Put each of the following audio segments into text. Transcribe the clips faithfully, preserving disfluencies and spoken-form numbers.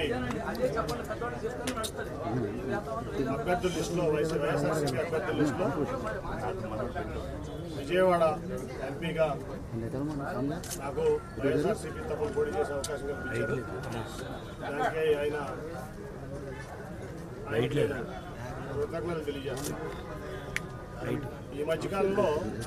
MP అభ్యర్థుల లిస్టులో వైఎస్ఆర్సీపీ అభ్యర్థుల లిస్టులో విజయవాడ ఎంపీగా నాకు వైఎస్ఆర్సీపీ తరఫున పోటీ చేసే అవకాశం కల్పించారు. దానికి ఆయన కృతజ్ఞతలు తెలియజేస్తున్నారు. ఈ మధ్యకాలంలో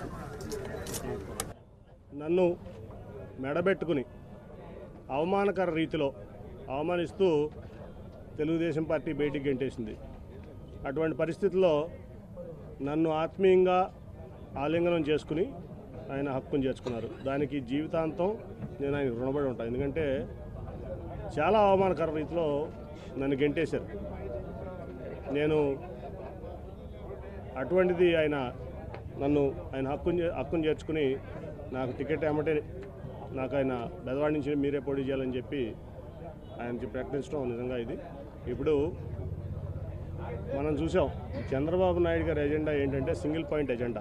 నన్ను మెడబెట్టుకుని అవమానకర రీతిలో అవమానిస్తూ తెలుగుదేశం పార్టీ బయటికి గెంటేసింది. అటువంటి పరిస్థితుల్లో నన్ను ఆత్మీయంగా ఆలింగనం చేసుకుని ఆయన హక్కును చేర్చుకున్నారు. దానికి జీవితాంతం నేను ఆయన రుణపడి ఉంటాను. ఎందుకంటే చాలా అవమానకర రీతిలో నన్ను గెంటేశారు. నేను అటువంటిది ఆయన నన్ను ఆయన హక్కును హక్కును చేర్చుకుని నాకు టికెట్ ఏమంటే నాకు ఆయన బెదవాడి నుంచి మీరే పోటీ చేయాలని చెప్పి ఆయనకి ప్రకటించడం నిజంగా ఇది. ఇప్పుడు మనం చూసాం చంద్రబాబు నాయుడు గారి ఎజెండా ఏంటంటే సింగిల్ పాయింట్ ఎజెండా.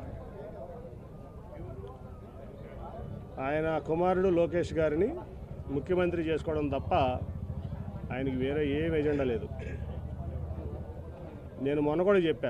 ఆయన కుమారుడు లోకేష్ గారిని ముఖ్యమంత్రి చేసుకోవడం తప్ప ఆయనకి వేరే ఏం ఎజెండా లేదు. నేను మొన్న కూడా చెప్పా,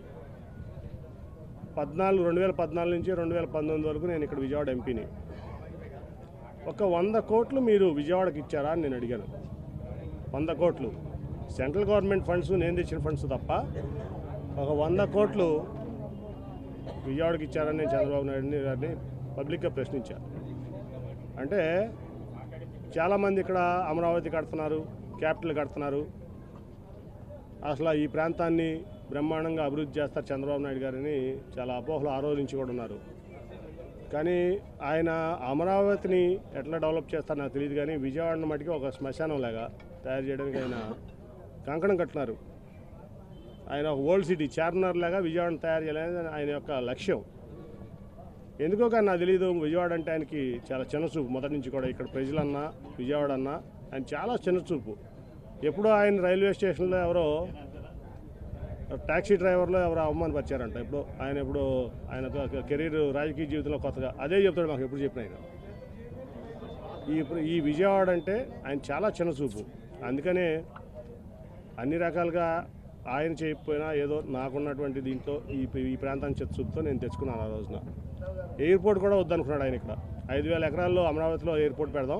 పద్నాలుగు రెండు వేల పద్నాలుగు నుంచి రెండు వేల పంతొమ్మిది వరకు నేను ఇక్కడ విజయవాడ ఎంపీని. ఒక వంద కోట్లు మీరు విజయవాడకి ఇచ్చారా అని నేను అడిగాను. వంద కోట్లు సెంట్రల్ గవర్నమెంట్ ఫండ్స్, నేను తెచ్చిన ఫండ్స్ తప్ప ఒక వంద కోట్లు విజయవాడకి ఇచ్చారని నేను చంద్రబాబు నాయుడు గారిని పబ్లిక్గా ప్రశ్నించాను. అంటే చాలామంది ఇక్కడ అమరావతి కడుతున్నారు, క్యాపిటల్ కడుతున్నారు, అసలు ఈ ప్రాంతాన్ని బ్రహ్మాండంగా అభివృద్ధి చేస్తారు చంద్రబాబు నాయుడు గారిని చాలా అపోహలు ఆ రోజు నుంచి కూడా ఉన్నారు. కానీ ఆయన అమరావతిని ఎట్లా డెవలప్ చేస్తారో నాకు తెలియదు. కానీ విజయవాడను మటుకి ఒక శ్మశానం లాగా తయారు చేయడానికి ఆయన కంకణం కట్టినారు. ఆయన ఒక ఓల్డ్ సిటీ చార్మినార్ లాగా విజయవాడను తయారు చేయాలని ఆయన యొక్క లక్ష్యం. ఎందుకో కానీ నాకు తెలియదు, విజయవాడ అంటే ఆయనకి చాలా చిన్నచూపు మొదటి నుంచి కూడా. ఇక్కడ ప్రజలన్నా విజయవాడ అన్నా ఆయన చాలా చిన్నచూపు. ఎప్పుడో ఆయన రైల్వే స్టేషన్లో ఎవరో ట్యాక్సీ డ్రైవర్లో ఎవరో అవమానపరిచారంట. ఇప్పుడు ఆయన ఇప్పుడు ఆయన కెరీర్ రాజకీయ జీవితంలో కొత్తగా అదే చెప్తాడు మాకు ఎప్పుడు చెప్పిన ఆయన. ఈ ఈ విజయవాడ అంటే ఆయన చాలా చిన్నచూపు. అందుకనే అన్ని రకాలుగా ఆయన చేయకపోయినా ఏదో నాకున్నటువంటి దీంట్లో ఈ ఈ ప్రాంతాన్ని చిత్తచూపుతో నేను తెచ్చుకున్నాను. ఆ రోజున ఎయిర్పోర్ట్ కూడా వద్దనుకున్నాడు ఆయన. ఇక్కడ ఐదు వేల ఎకరాల్లో అమరావతిలో ఎయిర్పోర్ట్ పెడదాం,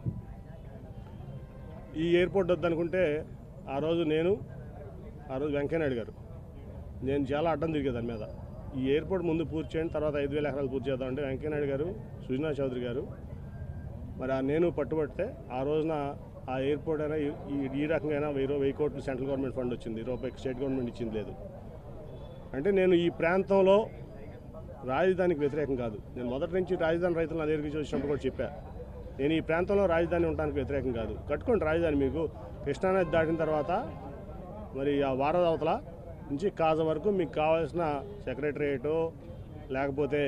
ఈ ఎయిర్పోర్ట్ వద్దనుకుంటే ఆ రోజు నేను ఆ రోజు వెంకయ్యనాయుడు గారు నేను చాలా అడ్డం తిరిగే దాని మీద. ఈ ఎయిర్పోర్ట్ ముందు పూర్తి చేయండి, తర్వాత ఐదు వేల ఎకరాలు పూర్తి చేద్దామంటే వెంకయ్యనాయుడు గారు, సుజనా చౌదరి గారు మరి నేను పట్టుబడితే ఆ రోజున ఆ ఎయిర్పోర్ట్ అయినా ఈ ఈ రకంగా వెయ్యి వెయ్యి కోట్లు సెంట్రల్ గవర్నమెంట్ ఫండ్ వచ్చింది, రూపాయి స్టేట్ గవర్నమెంట్ ఇచ్చింది లేదు. అంటే నేను ఈ ప్రాంతంలో రాజధానికి వ్యతిరేకం కాదు. నేను మొదటి నుంచి రాజధాని రైతులు నా దగ్గరికి వచ్చినప్పుడు కూడా చెప్పా, నేను ఈ ప్రాంతంలో రాజధాని ఉండడానికి వ్యతిరేకం కాదు. కట్టుకోండి రాజధాని. మీకు కృష్ణానది దాటిన తర్వాత మరి ఆ వారధి అవతల నుంచి కాజ వరకు మీకు కావాల్సిన సెక్రటరియేటో లేకపోతే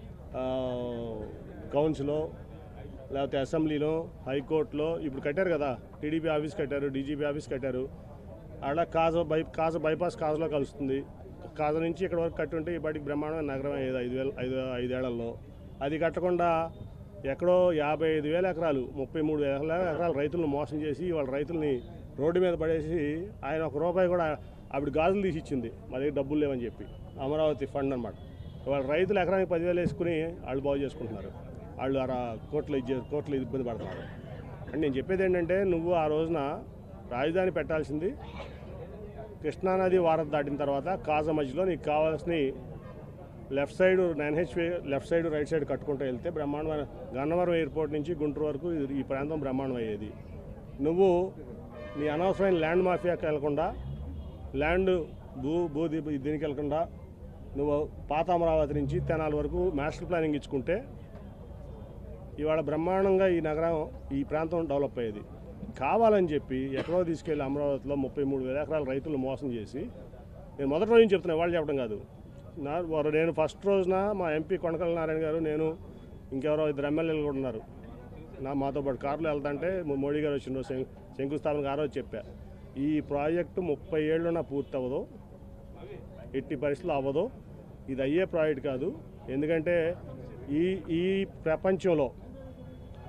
కౌన్సిలో లేకపోతే అసెంబ్లీలో హైకోర్టులో ఇప్పుడు కట్టారు కదా, టీడీపీ ఆఫీస్ కట్టారు, డీజీపీ ఆఫీస్ కట్టారు. అలా కాజ బై కాజ బైపాస్ కాజలో కలుస్తుంది. కాజ నుంచి ఇక్కడ వరకు కట్టి ఉంటే ఈ బయటికి బ్రహ్మాండమైన నగరం అయ్యేది ఐదు వేల ఐదు ఐదేళ్లలో. అది కట్టకుండా ఎక్కడో యాభై ఐదు వేల ఎకరాలు ముప్పై మూడు వేల ఎకరాలు రైతులను మోసం చేసి వాళ్ళ రైతుల్ని రోడ్డు మీద పడేసి ఆయన ఒక రూపాయి కూడా ఆవిడ గాజులు తీసి ఇచ్చింది మా దగ్గర డబ్బులు లేవని చెప్పి. అమరావతి ఫండ్ అనమాట. వాళ్ళ రైతులు ఎకరానికి పదివేలు వేసుకుని వాళ్ళు బాగు చేసుకుంటున్నారు. వాళ్ళు అర కోట్లు ఇచ్చే కోట్లు ఇబ్బంది పడుతున్నారు. అంటే నేను చెప్పేది ఏంటంటే, నువ్వు ఆ రోజున రాజధాని పెట్టాల్సింది కృష్ణానది వారధి దాటిన తర్వాత కాజ మధ్యలో నీకు కావాల్సిన left side nine highway left side right side కట్టుకుంటూ వెళ్తే బ్రహ్మాండమైన గన్నవరం ఎయిర్పోర్ట్ నుంచి గుంటూరు వరకు ఈ ప్రాంతం బ్రహ్మాండం అయ్యేది. నువ్వు నీ అనవసరమైన ల్యాండ్ మాఫియాకి వెళ్లకుండా, ల్యాండ్ భూ భూ దీనికి వెళ్లకుండా నువ్వు పాత అమరావతి నుంచి తెనాలి వరకు మాస్టర్ ప్లానింగ్ ఇచ్చుకుంటే ఇవాళ బ్రహ్మాండంగా ఈ నగరం ఈ ప్రాంతం డెవలప్ అయ్యేది. కావాలని చెప్పి ఎక్కడో తీసుకెళ్ళి అమరావతిలో ముప్పై మూడు వేల ఎకరాల రైతులు మోసం చేసి, నేను మొదటి రోజు నుంచి చెప్తున్నా, వాళ్ళు చెప్పడం కాదు. నా నేను ఫస్ట్ రోజున మా ఎంపీ కొనకల నారాయణ గారు, నేను ఇంకెవరో ఇద్దరు ఎమ్మెల్యేలు కూడా ఉన్నారు నా మాతో పాటు కారులో వెళ్తుంటే మోడీ గారు వచ్చిన రోజు శంకుస్థాపనకు ఆ రోజు చెప్పా, ఈ ప్రాజెక్టు ముప్పై ఏళ్ళున పూర్తి అవ్వదు, ఎట్టి పరిస్థితులు అవ్వదు, ఇది అయ్యే ప్రాజెక్ట్ కాదు. ఎందుకంటే ఈ ఈ ప్రపంచంలో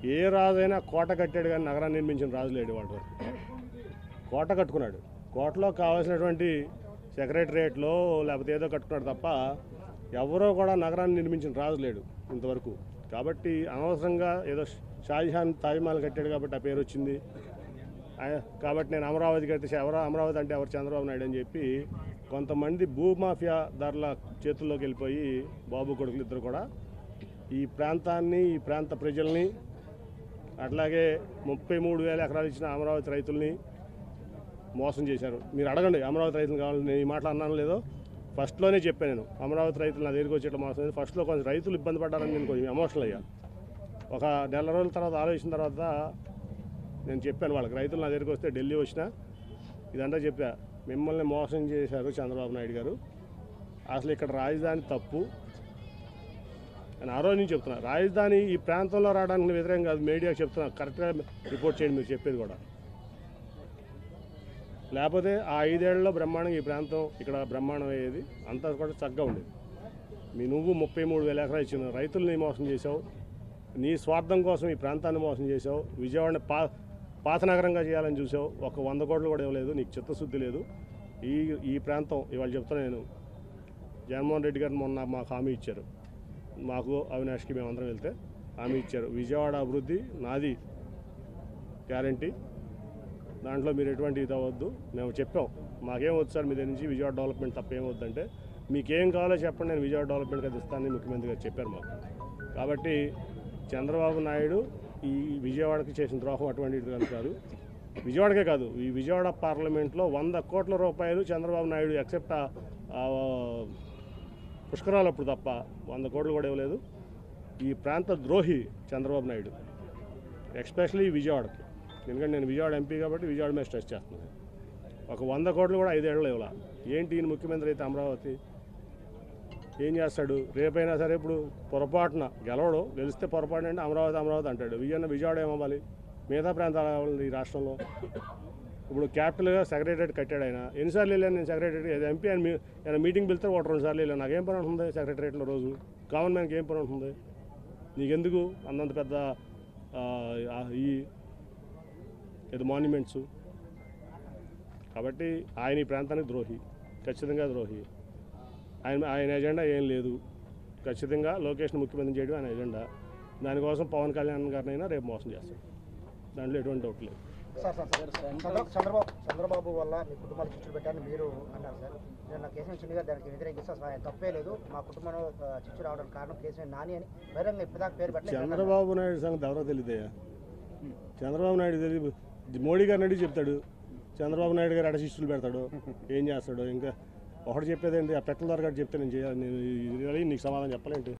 ఏ రాజైనా కోట కట్టాడు కానీ నగరాన్ని నిర్మించిన రాజు లేడు వాడు. కోట కట్టుకున్నాడు, కోటలో కావాల్సినటువంటి సెక్రటరియట్లో లేకపోతే ఏదో కట్టుకున్నాడు తప్ప ఎవరో కూడా నగరాన్ని నిర్మించిన రాజు లేడు ఇంతవరకు. కాబట్టి అనవసరంగా ఏదో షాజహాన్ తాజ్మహల్ కట్టాడు కాబట్టి ఆ పేరు వచ్చింది. కాబట్టి నేను అమరావతి కడితే ఎవరో అమరావతి అంటే ఎవరు చంద్రబాబు నాయుడు అని చెప్పి కొంతమంది భూమాఫియా దారుల చేతుల్లోకి వెళ్ళిపోయి బాబు కొడుకులు ఇద్దరు కూడా ఈ ప్రాంతాన్ని, ఈ ప్రాంత ప్రజల్ని, అట్లాగే ముప్పై మూడు వేల ఎకరాలు ఇచ్చిన అమరావతి రైతుల్ని మోసం చేశారు. మీరు అడగండి అమరావతి రైతులు కావాలని. నేను ఈ మాటలు అన్నాను లేదో ఫస్ట్లోనే చెప్పాను. నేను అమరావతి రైతులు నా దగ్గరికి వచ్చేట్లా మోసం, ఫస్ట్లో కొంచెం రైతులు ఇబ్బంది పడ్డారని నేను కొంచెం ఎమోషనల్ అయ్యా. ఒక నెల రోజుల తర్వాత ఆలోచించిన తర్వాత నేను చెప్పాను వాళ్ళకి, రైతులు నా దగ్గరికి వస్తే ఢిల్లీ వచ్చినా ఇదంతా చెప్పా, మిమ్మల్ని మోసం చేశారు చంద్రబాబు నాయుడు గారు, అసలు ఇక్కడ రాజధాని తప్పు అని ఆ రోజు నుంచి చెప్తున్నా. రాజధాని ఈ ప్రాంతంలో రావడానికి వ్యతిరేకం కాదు, మీడియాకి చెప్తున్నా, కరెక్ట్గా రిపోర్ట్ చేయండి మీరు చెప్పేది కూడా. లేకపోతే ఆ ఐదేళ్లలో బ్రహ్మాండంగా ఈ ప్రాంతం ఇక్కడ బ్రహ్మాండం అయ్యేది, అంతా కూడా చక్కగా ఉండేది. మీ నువ్వు ముప్పై మూడు వేల ఎకరాలు ఇచ్చిన రైతుల్ని మోసం చేసావు, నీ స్వార్థం కోసం ఈ ప్రాంతాన్ని మోసం చేసావు, విజయవాడని పా పాత నగరంగా చేయాలని చూసావు, ఒక వంద కోట్లు కూడా ఇవ్వలేదు, నీకు చిత్తశుద్ధి లేదు. ఈ ఈ ప్రాంతం ఇవాళ చెప్తున్నా నేను, జగన్మోహన్ రెడ్డి గారు మొన్న మాకు హామీ ఇచ్చారు, మాకు అవినాష్కి మేమందరం వెళ్తే హామీ ఇచ్చారు, విజయవాడ అభివృద్ధి నాది గ్యారంటీ, దాంట్లో మీరు ఎటువంటి ఇది అవ్వద్దు. మేము చెప్పాం మాకేం వద్దు సార్ మీ దగ్గర నుంచి విజయవాడ డెవలప్మెంట్ తప్ప ఏం వద్దంటే, మీకేం కావాలో చెప్పండి నేను విజయవాడ డెవలప్మెంట్కి అది ఇస్తానని ముఖ్యమంత్రి గారు చెప్పారు మాకు. కాబట్టి చంద్రబాబు నాయుడు ఈ విజయవాడకి చేసిన ద్రోహం అటువంటిది కాదు కాదు విజయవాడకే కాదు, ఈ విజయవాడ పార్లమెంట్లో వంద కోట్ల రూపాయలు చంద్రబాబు నాయుడు ఎక్సెప్ట్ పుష్కరాలు అప్పుడు తప్ప వంద కోట్లు కూడా ఇవ్వలేదు. ఈ ప్రాంత ద్రోహి చంద్రబాబు నాయుడు, ఎస్పెషలీ విజయవాడకి. ఎందుకంటే నేను విజయవాడ ఎంపీ కాబట్టి విజయవాడ మీద స్ట్రెస్ చేస్తున్నాను. ఒక వంద కోట్లు కూడా ఐదేళ్ళు ఇవ్వాల. ఏంటి ఈయన ముఖ్యమంత్రి అయితే అమరావతి ఏం చేస్తాడు? రేపైనా సరే ఇప్పుడు పొరపాటున గెలవడు, గెలిస్తే పొరపాటు అంటే అమరావతి అమరావతి అంటాడు. విజయన్న విజయవాడ ఏమవ్వాలి, మిగతా ప్రాంతాలు అవ్వాలి ఈ రాష్ట్రంలో. ఇప్పుడు క్యాపిటల్గా సెక్రటరేట్ కట్టాడు ఆయన. ఎన్నిసార్లు వెళ్ళాను నేను సెక్రటరేట్, ఎంపీ అని ఆయన మీటింగ్ పిలిస్తే ఒకటి రెండు సార్లు వెళ్ళాను. నాకేం పని ఉంటుంది సెక్రటరేట్లో రోజు? కామన్ మ్యాన్కి ఏం పని ఉంటుంది? నీకెందుకు అంతంత పెద్ద ఈ ఏదో మాన్యుమెంట్స్? కాబట్టి ఆయన ఈ ప్రాంతానికి ద్రోహి, ఖచ్చితంగా ద్రోహి. ఆయన ఆయన ఎజెండా ఏం లేదు, ఖచ్చితంగా లోకేష్ని ముఖ్యమంత్రి చేయడం ఆయన ఎజెండా. దానికోసం పవన్ కళ్యాణ్ గారినైనా రేపు మోసం చేస్తాడు, దాంట్లో ఎటువంటి డౌట్ లేదు. సార్ సార్ చంద్రబాబు చంద్రబాబు వల్ల మీ కుటుంబాలు చిచ్చులు పెట్టారని మీరు అన్నారు సార్. నేను నా కేసీఆర్ చిన్ని గారు దానికి వ్యతిరేకిస్తే అసలు ఆయన తప్పే లేదు, మా కుటుంబంలో చిచ్చు రావడానికి కారణం కేసీఆర్ నాని అని బహిరంగ ఇప్పటిదాకా పేరు పెట్టలేదు. చంద్రబాబు నాయుడు సంగతి ఎవరో తెలియదయ్యా. చంద్రబాబు నాయుడు తెలియదు, మోడీ గారిని అడిగి చెప్తాడు. చంద్రబాబు నాయుడు గారు అడ శిష్యులు పెడతాడు, ఏం చేస్తాడు? ఇంకా ఒకటి చెప్పేదేంటి, ఆ పెట్టల ద్వారా చెప్తే నేను చేయాలి, నేను నీకు సమాధానం చెప్పలేంటి?